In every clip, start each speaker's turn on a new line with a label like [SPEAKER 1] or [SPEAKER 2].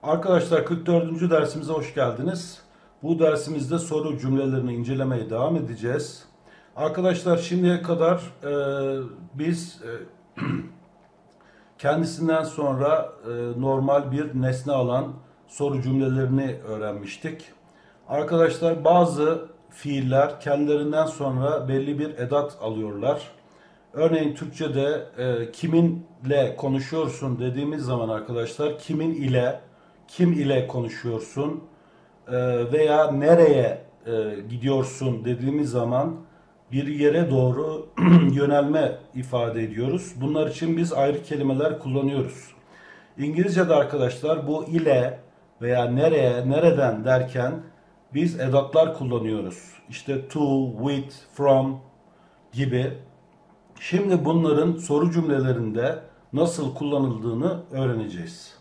[SPEAKER 1] Arkadaşlar 44. dersimize hoş geldiniz. Bu dersimizde soru cümlelerini incelemeye devam edeceğiz. Arkadaşlar şimdiye kadar biz kendisinden sonra normal bir nesne alan soru cümlelerini öğrenmiştik. Arkadaşlar bazı fiiller kendilerinden sonra belli bir edat alıyorlar. Örneğin Türkçe'de kiminle konuşuyorsun dediğimiz zaman arkadaşlar kim ile konuşuyorsun veya nereye gidiyorsun dediğimiz zaman bir yere doğru yönelme ifade ediyoruz. Bunlar için biz ayrı kelimeler kullanıyoruz. İngilizce'de arkadaşlar bu ile veya nereye, nereden derken biz edatlar kullanıyoruz. İşte to, with, from gibi. Şimdi bunların soru cümlelerinde nasıl kullanıldığını öğreneceğiz.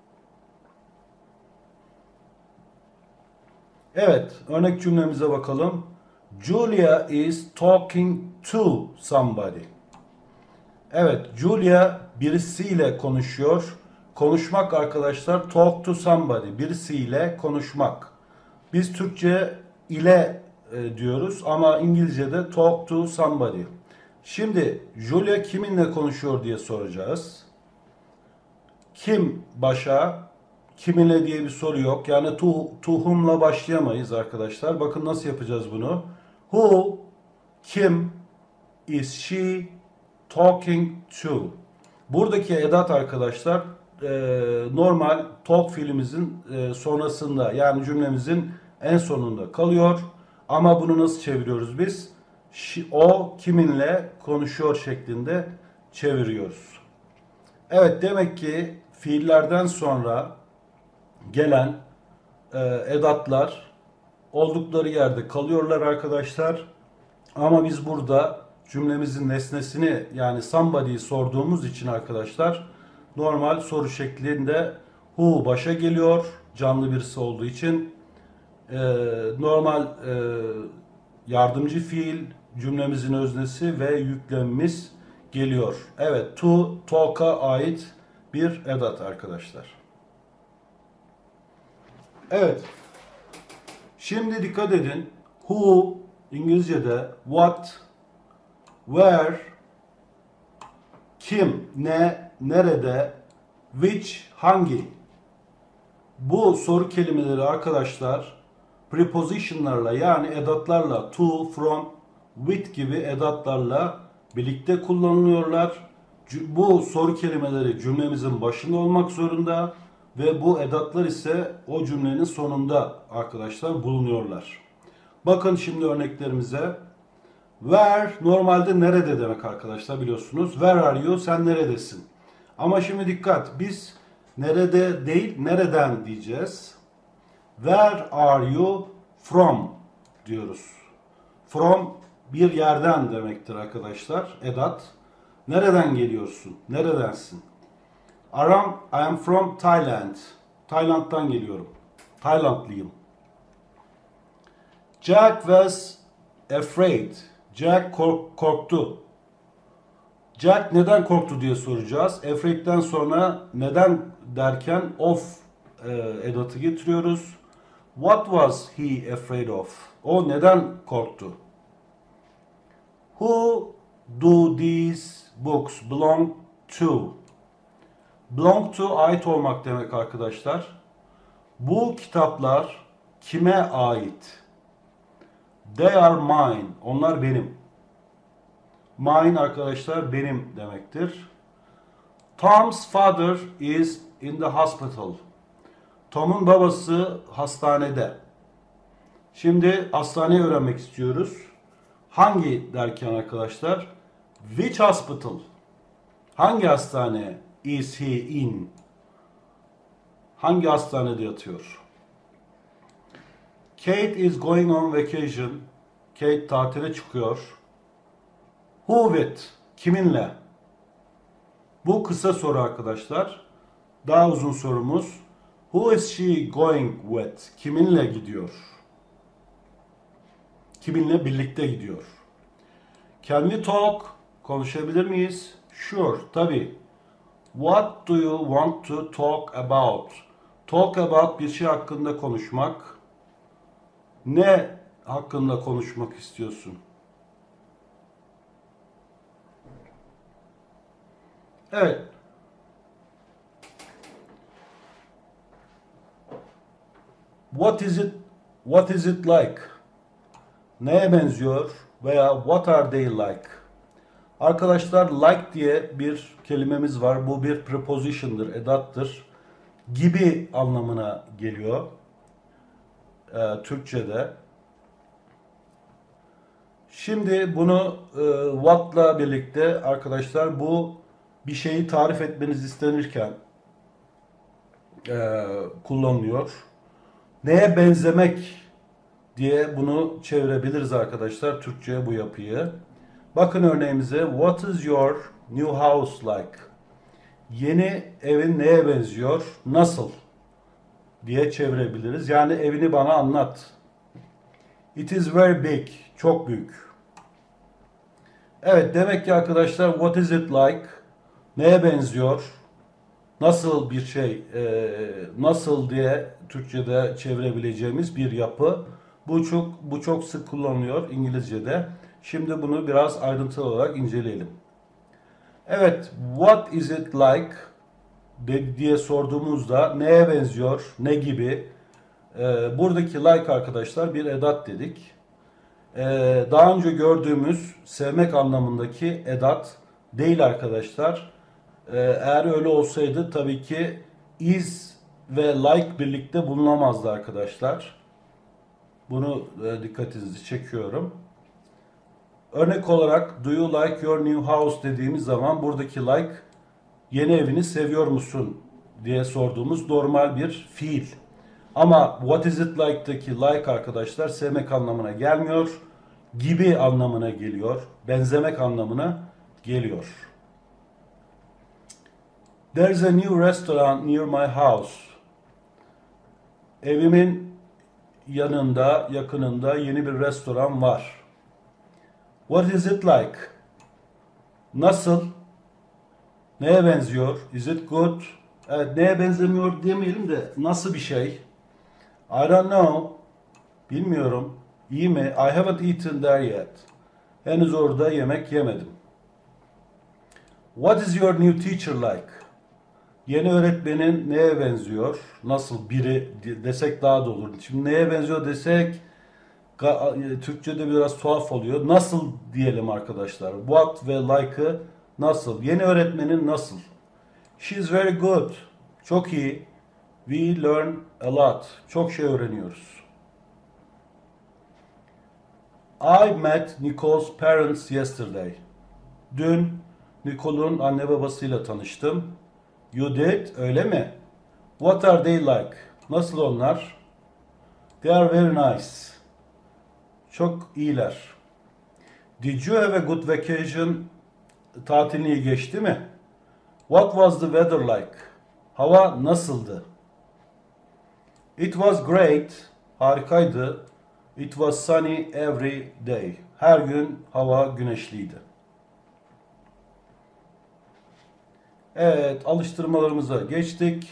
[SPEAKER 1] Evet, örnek cümlemize bakalım. Julia is talking to somebody. Evet, Julia birisiyle konuşuyor. Konuşmak arkadaşlar talk to somebody. Birisiyle konuşmak. Biz Türkçe ile diyoruz ama İngilizce'de talk to somebody. Şimdi Julia kiminle konuşuyor diye soracağız. Kim başa, kiminle diye bir soru yok. Yani to whom'la başlayamayız arkadaşlar. Bakın nasıl yapacağız bunu. Who, kim, is she talking to? Buradaki edat arkadaşlar normal talk fiilimizin sonrasında yani cümlemizin en sonunda kalıyor. Ama bunu nasıl çeviriyoruz biz? O kiminle konuşuyor şeklinde çeviriyoruz. Evet, demek ki fiillerden sonra gelen edatlar oldukları yerde kalıyorlar arkadaşlar. Ama biz burada cümlemizin nesnesini yani somebody'yi sorduğumuz için arkadaşlar normal soru şeklinde who başa geliyor canlı birisi olduğu için. Normal yardımcı fiil cümlemizin öznesi ve yüklemimiz geliyor. Evet, to talk'a ait bir edat arkadaşlar. Evet. Şimdi dikkat edin. Who İngilizce'de what, where, kim, ne, nerede, which, hangi. Bu soru kelimeleri arkadaşlar prepositionlarla yani edatlarla to, from, with gibi edatlarla birlikte kullanılıyorlar. Bu soru kelimeleri cümlemizin başında olmak zorunda ve bu edatlar ise o cümlenin sonunda arkadaşlar bulunuyorlar. Bakın şimdi örneklerimize. Where normalde nerede demek arkadaşlar biliyorsunuz. Where are you? Sen neredesin? Ama şimdi dikkat. Biz nerede değil nereden diyeceğiz. Where are you from diyoruz. From bir yerden demektir arkadaşlar. Edat. Nereden geliyorsun? Neredensin? I am from Thailand. Tayland'dan geliyorum. Taylandlıyım. Jack was afraid. Jack korktu. Jack neden korktu diye soracağız. Afraid'den sonra neden derken of edatı getiriyoruz. What was he afraid of? O neden korktu? Who do these books belong to? Belong to ait olmak demek arkadaşlar. Bu kitaplar kime ait? They are mine. Onlar benim. Mine arkadaşlar benim demektir. Tom's father is in the hospital. Tom'un babası hastanede. Şimdi hastaneyi öğrenmek istiyoruz. Hangi derken arkadaşlar? Which hospital? Hangi hastane is he in? Hangi hastanede yatıyor? Kate is going on vacation. Kate tatile çıkıyor. Who with? Kiminle? Bu kısa soru arkadaşlar. Daha uzun sorumuz. Who is she going with? Kiminle gidiyor? Kiminle birlikte gidiyor? Can we talk? Konuşabilir miyiz? Sure, tabii. What do you want to talk about? Talk about bir şey hakkında konuşmak. Ne hakkında konuşmak istiyorsun? Evet. What is it? What is it like? Neye benziyor? Veya what are they like? Arkadaşlar like diye bir kelimemiz var. Bu bir preposition'dır, edattır. Gibi anlamına geliyor. Türkçe'de. Şimdi bunu what'la birlikte arkadaşlar bu bir şeyi tarif etmeniz istenirken kullanılıyor. Neye benzemek diye bunu çevirebiliriz arkadaşlar Türkçe'ye bu yapıyı. Bakın örneğimize what is your new house like? Yeni evin neye benziyor? Nasıl? Diye çevirebiliriz. Yani evini bana anlat. It is very big. Çok büyük. Evet demek ki arkadaşlar what is it like? Neye benziyor? Nasıl bir şey? Nasıl diye Türkçe'de çevirebileceğimiz bir yapı. Bu çok sık kullanılıyor İngilizce'de. Şimdi bunu biraz ayrıntılı olarak inceleyelim. Evet, what is it like diye sorduğumuzda neye benziyor, ne gibi? Buradaki like arkadaşlar bir edat dedik. Daha önce gördüğümüz sevmek anlamındaki edat değil arkadaşlar. Eğer öyle olsaydı tabii ki is ve like birlikte bulunamazdı arkadaşlar. Bunu dikkatinizi çekiyorum. Örnek olarak do you like your new house dediğimiz zaman buradaki like yeni evini seviyor musun diye sorduğumuz normal bir fiil. Ama what is it like'daki like arkadaşlar sevmek anlamına gelmiyor. Gibi anlamına geliyor. Benzemek anlamına geliyor. There's a new restaurant near my house. Evimin yanında, yakınında yeni bir restoran var. What is it like? Nasıl? Neye benziyor? Is it good? Evet, neye benzemiyor demeyelim de nasıl bir şey? I don't know. Bilmiyorum. İyi mi? I haven't eaten there yet. Henüz orada yemek yemedim. What is your new teacher like? Yeni öğretmenin neye benziyor? Nasıl biri desek daha da olur. Şimdi neye benziyor desek Türkçe'de biraz tuhaf oluyor. Nasıl diyelim arkadaşlar. What ve like'ı nasıl? Yeni öğretmenin nasıl? She is very good. Çok iyi. We learn a lot. Çok şey öğreniyoruz. I met Nicole's parents yesterday. Dün Nicole'un anne babasıyla tanıştım. You did, öyle mi? What are they like? Nasıl onlar? They are very nice. Çok iyiler. Did you have a good vacation? Tatilin iyi geçti mi? What was the weather like? Hava nasıldı? It was great. Harikaydı. It was sunny every day. Her gün hava güneşliydi. Evet, alıştırmalarımıza geçtik.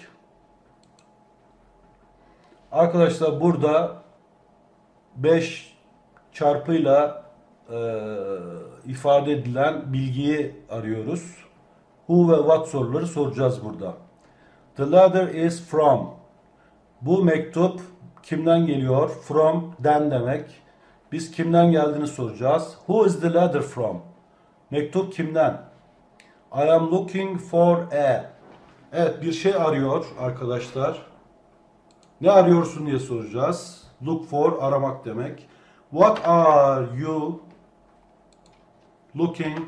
[SPEAKER 1] Arkadaşlar burada 5 çarpıyla ifade edilen bilgiyi arıyoruz. Who ve what soruları soracağız burada. The letter is from. Bu mektup kimden geliyor? From, den demek. Biz kimden geldiğini soracağız. Who is the letter from? Mektup kimden? I am looking for a. Evet, bir şey arıyor arkadaşlar. Ne arıyorsun diye soracağız. Look for, aramak demek. What are you looking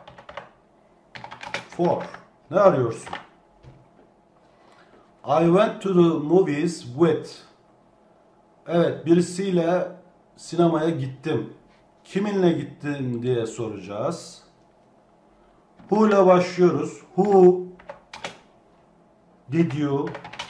[SPEAKER 1] for? Ne arıyorsun? I went to the movies with. Evet, birisiyle sinemaya gittim. Kiminle gittin diye soracağız. Who ile başlıyoruz. Who did you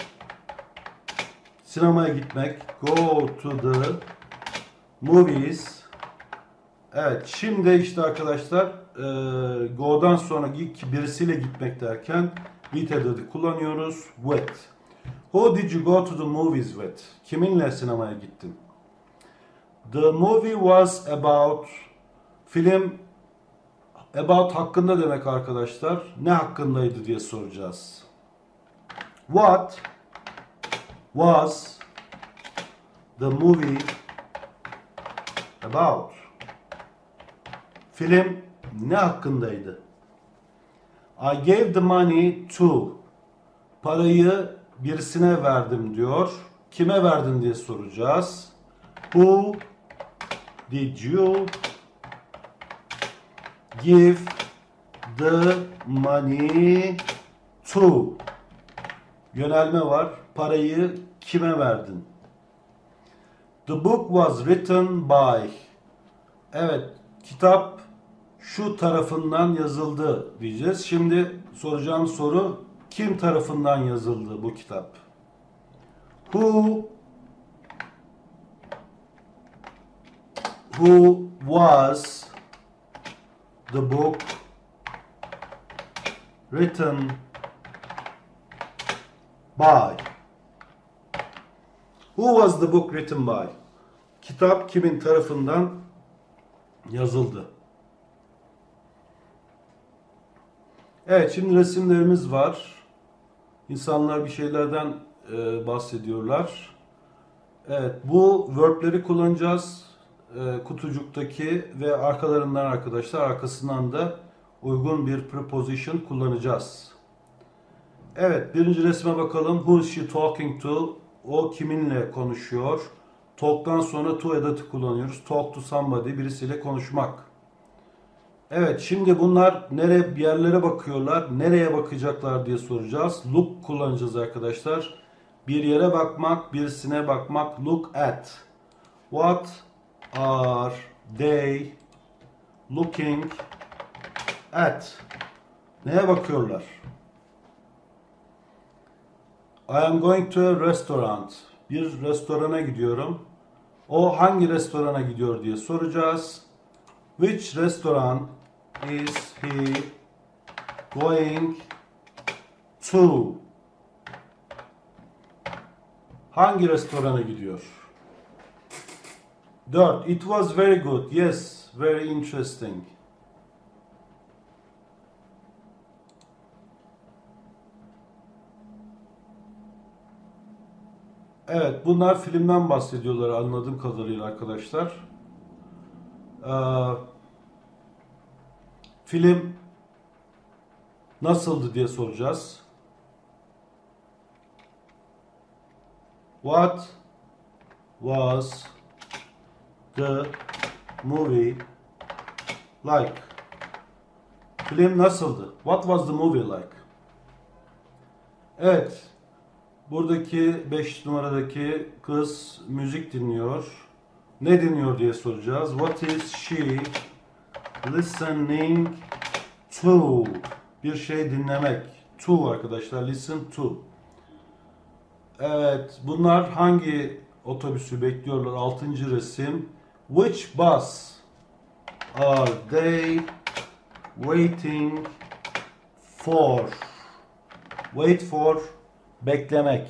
[SPEAKER 1] sinemaya gitmek. Go to the movies. Evet, şimdi işte arkadaşlar go'dan sonra birisiyle gitmek derken with adını kullanıyoruz. With. Who did you go to the movies with? Kiminle sinemaya gittin? The movie was about. Film about hakkında demek arkadaşlar. Ne hakkındaydı diye soracağız. What was the movie about? Film ne hakkındaydı? I gave the money to. Parayı birisine verdim diyor. Kime verdin diye soracağız. Who did you give the money to? Yönelme var. Parayı kime verdin? The book was written by. Evet, kitap şu tarafından yazıldı diyeceğiz. Şimdi soracağım soru, kim tarafından yazıldı bu kitap? Who was the book written by? Who was the book written by? Kitap kimin tarafından yazıldı? Evet, şimdi resimlerimiz var. İnsanlar bir şeylerden bahsediyorlar. Evet, bu verb'leri kullanacağız. Kutucuktaki ve arkalarından arkadaşlar, arkasından da uygun bir preposition kullanacağız. Evet, birinci resme bakalım. Who is she talking to? O kiminle konuşuyor? Talk'tan sonra to edatı kullanıyoruz. Talk to somebody, birisiyle konuşmak. Evet, şimdi bunlar bir yerlere bakıyorlar. Nereye bakacaklar diye soracağız. Look kullanacağız arkadaşlar. Bir yere bakmak, birisine bakmak. Look at. What are they looking at? Neye bakıyorlar? I am going to a restaurant. Bir restorana gidiyorum. O hangi restorana gidiyor diye soracağız. Which restaurant is he going to? Hangi restorana gidiyor? 4. It was very good. Yes, very interesting. Evet, bunlar filmden bahsediyorlar anladığım kadarıyla arkadaşlar. Film nasıldı diye soracağız. What was the movie like? Film nasıldı? What was the movie like? Evet. Buradaki 5 numaradaki kız müzik dinliyor. Ne dinliyor diye soracağız. What is she listening to? Bir şey dinlemek. To arkadaşlar. Listen to. Evet. Bunlar hangi otobüsü bekliyorlar? 6. resim. Which bus are they waiting for? Wait for. Beklemek.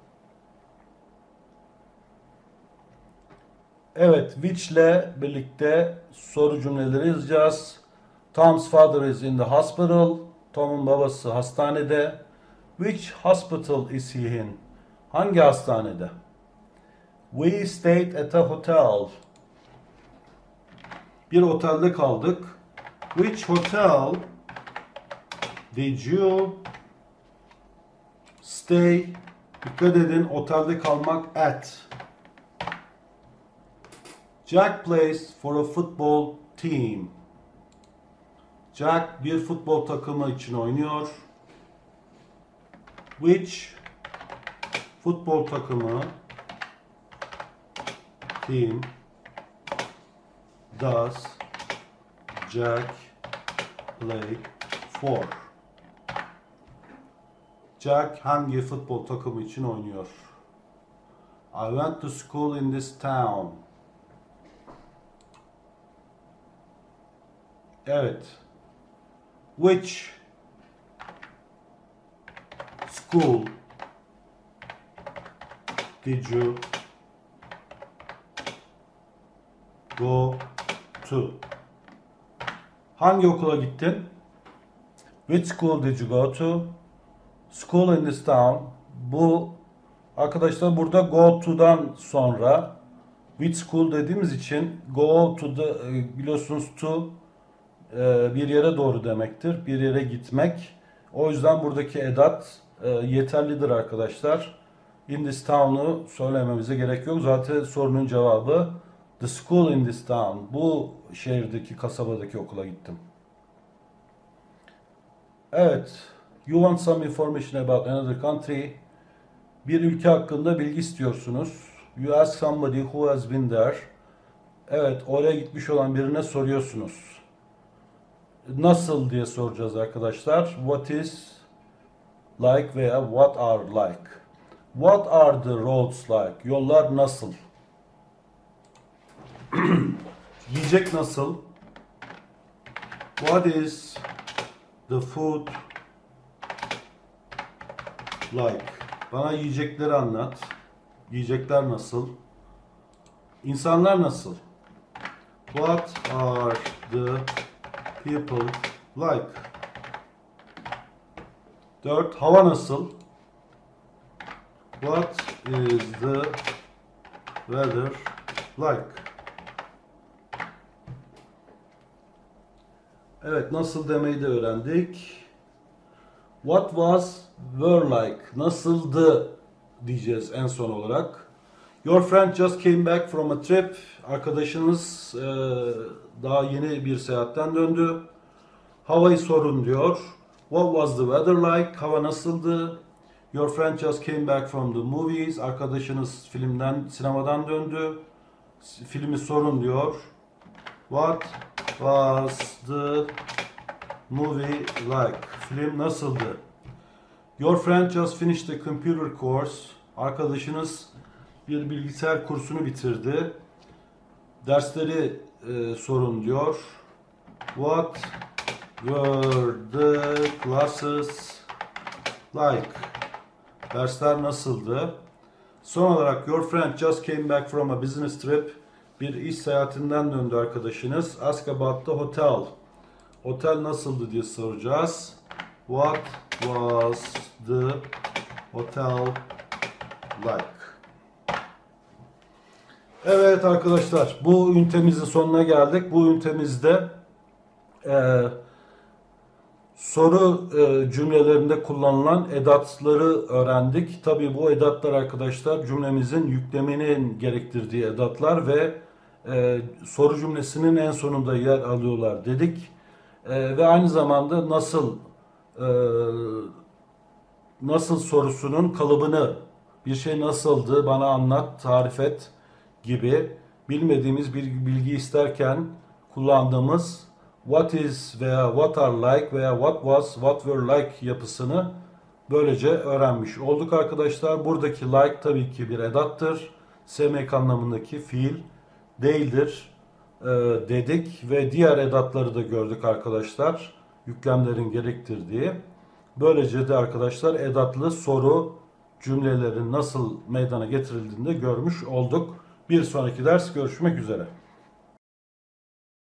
[SPEAKER 1] Evet, which ile birlikte soru cümleleri yazacağız. Tom's father is in the hospital. Tom'un babası hastanede. Which hospital is he in? Hangi hastanede? We stayed at a hotel. Bir otelde kaldık. Which hotel did you stay? Dikkat edin, otelde kalmak at. Jack plays for a football team. Jack bir futbol takımı için oynuyor. Which futbol takımı team does Jack play for? Jack hangi futbol takımı için oynuyor? I went to school in this town. Evet. Which school did you go to? Hangi okula gittin? Which school did you go to? School in this town. Bu arkadaşlar burada go to'dan sonra which school dediğimiz için go to the biliyorsunuz to bir yere doğru demektir. Bir yere gitmek. O yüzden buradaki edat yeterlidir arkadaşlar. In this town'u söylememize gerek yok. Zaten sorunun cevabı the school in this town. Bu şehirdeki, kasabadaki okula gittim. Evet. You want some information about another country. Bir ülke hakkında bilgi istiyorsunuz. You ask somebody who has been there. Evet, oraya gitmiş olan birine soruyorsunuz. Nasıl diye soracağız arkadaşlar. What is like veya what are like. What are the roads like? Yollar nasıl? Yiyecek nasıl? What is the food like? Bana yiyecekleri anlat. Yiyecekler nasıl? İnsanlar nasıl? What are the people like? 4. Hava nasıl? What is the weather like? Evet, nasıl demeyi de öğrendik. What was, were like? Nasıldı diyeceğiz en son olarak. Your friend just came back from a trip. Arkadaşınız daha yeni bir seyahatten döndü. Havayı sorun diyor. What was the weather like? Hava nasıldı? Your friend just came back from the movies. Arkadaşınız sinemadan döndü. Filmi sorun diyor. What was the movie like? Film nasıldı? Your friend just finished the computer course. Arkadaşınız bir bilgisayar kursunu bitirdi. Dersleri sorun diyor. What were the classes like? Dersler nasıldı? Son olarak your friend just came back from a business trip. Bir iş seyahatinden döndü arkadaşınız. Ask about the hotel. Otel nasıldı diye soracağız. What was the hotel like? Evet arkadaşlar, bu ünitemizin sonuna geldik. Bu ünitemizde soru cümlelerinde kullanılan edatları öğrendik. Tabii bu edatlar arkadaşlar cümlemizin yüklemenin gerektirdiği edatlar ve soru cümlesinin en sonunda yer alıyorlar dedik. Ve aynı zamanda nasıl sorusunun kalıbını, bir şey nasıldı, bana anlat, tarif et gibi bilmediğimiz bir bilgi isterken kullandığımız what is veya what are like veya what was, what were like yapısını böylece öğrenmiş olduk arkadaşlar. Buradaki like tabii ki bir edattır. Sevmek anlamındaki fiil değildir dedik ve diğer edatları da gördük arkadaşlar. Yüklemlerin gerektirdiği. Böylece de arkadaşlar edatlı soru cümlelerin nasıl meydana getirildiğini de görmüş olduk. Bir sonraki ders görüşmek üzere.